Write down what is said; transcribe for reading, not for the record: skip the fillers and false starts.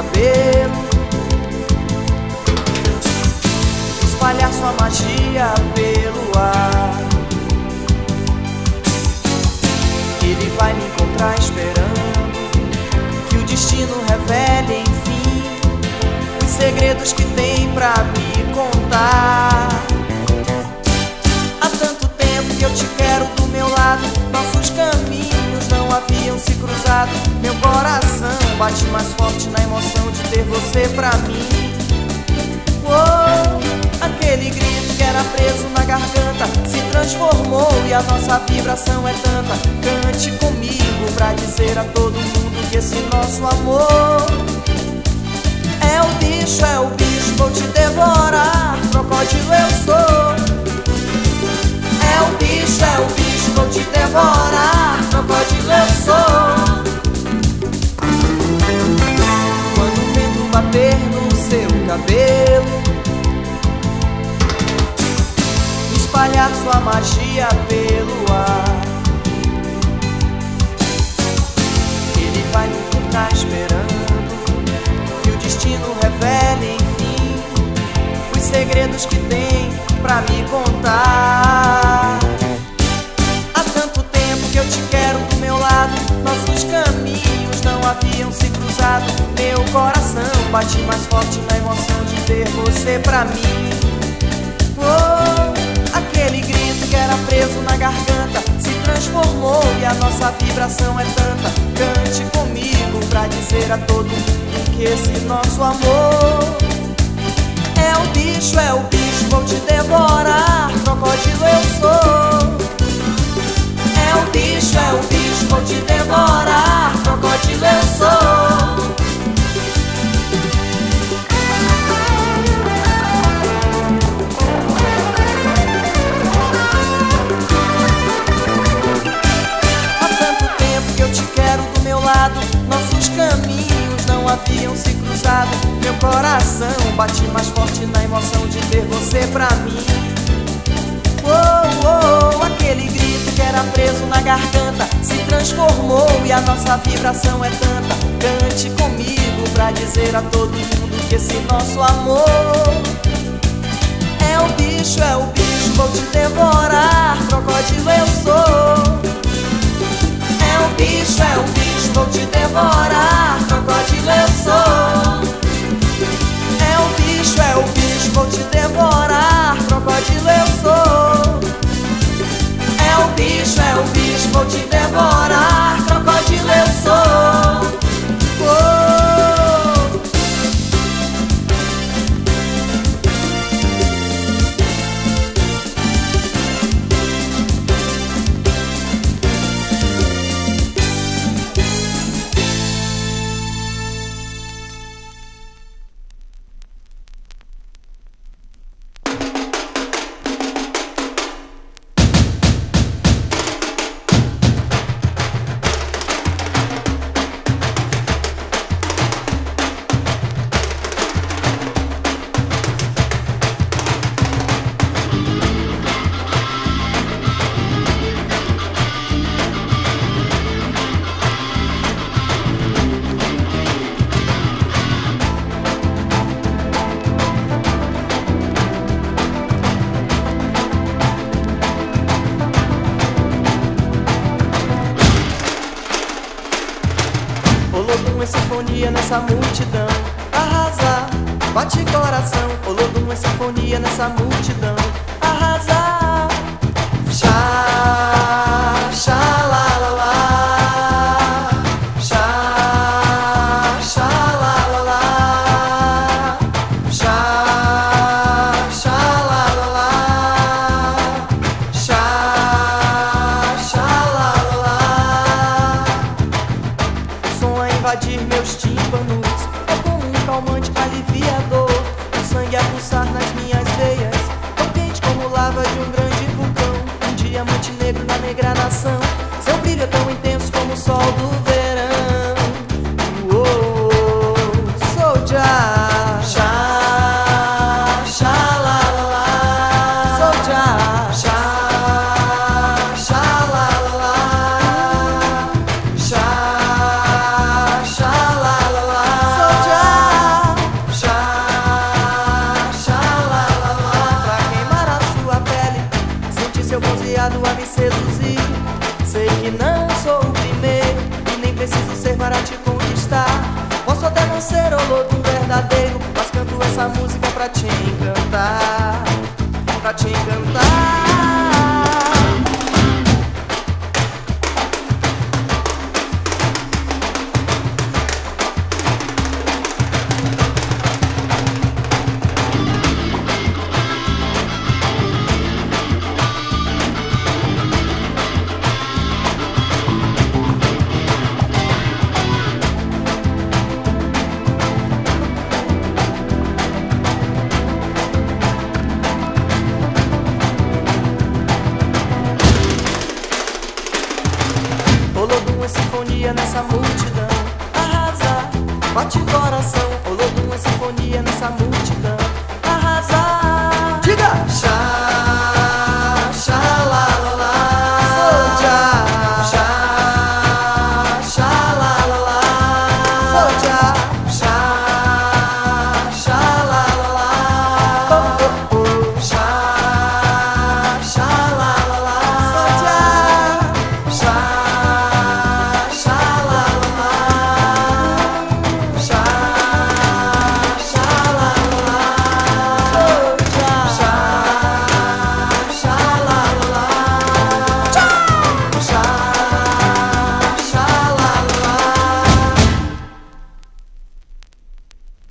cabelo, espalhar sua magia pelo ar. Ele vai me encontrar esperando que o destino revele, enfim, os segredos que tem pra me contar. Há tanto tempo que eu te quero do meu lado, nossos caminhos não haviam se cruzado. Meu coração bate mais forte na emoção de ter você pra mim. Oh, aquele grito que era preso na garganta se transformou e a nossa vibração é tanta. Cante comigo pra dizer a todo mundo que esse nosso amor é o bicho, vou te devorar, crocodilo eu sou. É o bicho, vou te devorar, crocodilo eu sou. Quando o vento bater no seu cabelo, espalhar sua magia pelo ar, ele vai me encontrar esperando que o destino revele, enfim, os segredos que tem pra me contar. Há tanto tempo que eu te quero do meu lado, nossos caminhos não haviam se cruzado. Meu coração bate mais forte na emoção de ter você pra mim. Oh, aquele grito que era preso na garganta se transformou e a nossa vibração é tanta. Cante comigo pra dizer a todo mundo que esse nosso amor é o bicho, vou te devorar, crocodilo eu sou. É o bicho, vou te devorar, crocodilo eu sou. Há tanto tempo que eu te quero do meu lado, nossos caminhos não haviam se cruzado. Meu coração bate mais forte na emoção de ter você pra mim. Oh, oh, aquele grito que era preso na garganta se transformou e a nossa vibração é tanta. Cante comigo pra dizer a todo mundo que esse nosso amor é o bicho, vou te devorar, crocodilo eu sou. É o bicho, vou te devorar, crocodilo eu sou. É o bicho, vou te devorar, crocodilo eu sou. É o bicho, vou te devorar, crocodilo eu sou. Oh. Sinfonia nessa multidão, arrasar, bate coração. Olodum é sinfonia nessa multidão, arrasar. Xá, xá, lá, lá, lá. Xá, xá, lá, lá, lá. Xá, xá, lá, lá, lá. Xá, xá, lá, lá, lá. O som a invadir meus tímpanos é como um calmante aliviador. O sangue a pulsar nas minhas veias, tão quente como lava de um grande vulcão. Um diamante negro na negra nação, seu brilho é tão intenso como o sol do verão. Sou já, chá, chá, lá, lá, lá. Sou já, chá, chá, lá, lá, lá. Chá, chá, lá, lá, lá. Sou já. alegria nessa multidão. Arrasa, bate agora